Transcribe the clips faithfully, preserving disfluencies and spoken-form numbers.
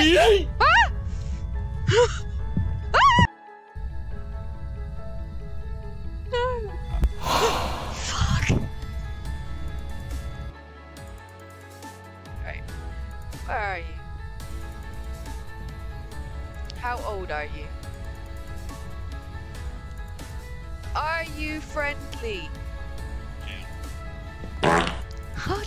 Yay! Ah! No. Fuck. Right. Where are you? How old are you? Are you friendly? Oh,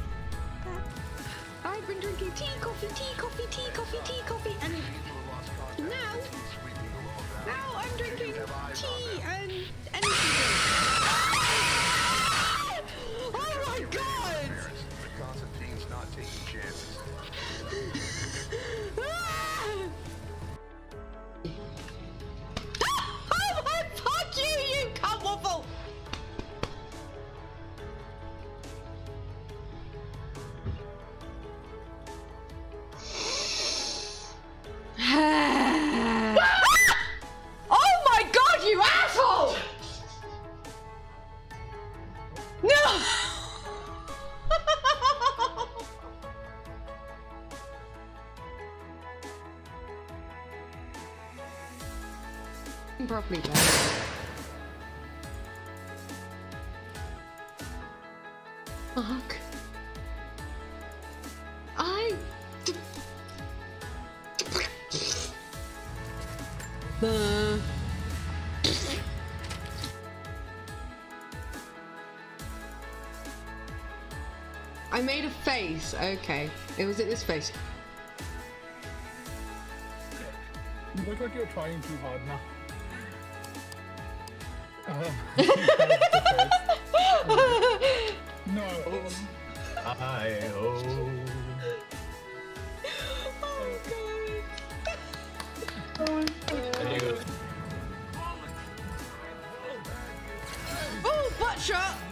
I've been drinking tea, coffee, tea, coffee, tea, coffee, tea, coffee, and now, now I'm drinking tea and energy drink. Oh my god! Constantine's not taking chances. Oh my fuck you, you cunt waffle! Oh my god, you asshole! No! Properly done. Fuck. I. Uh. I made a face. Okay, it was at this face. You look like you're trying too hard now. Uh, no. I oh. Oh god. Oh, butt shot.